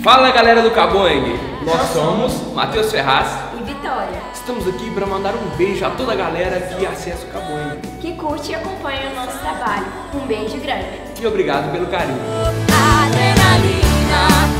Fala galera do Caboing, nós somos Matheus Ferraz e Vitória. Estamos aqui para mandar um beijo a toda a galera que acessa o Caboing, que curte e acompanha o nosso trabalho. Um beijo grande e obrigado pelo carinho. Adrenalina.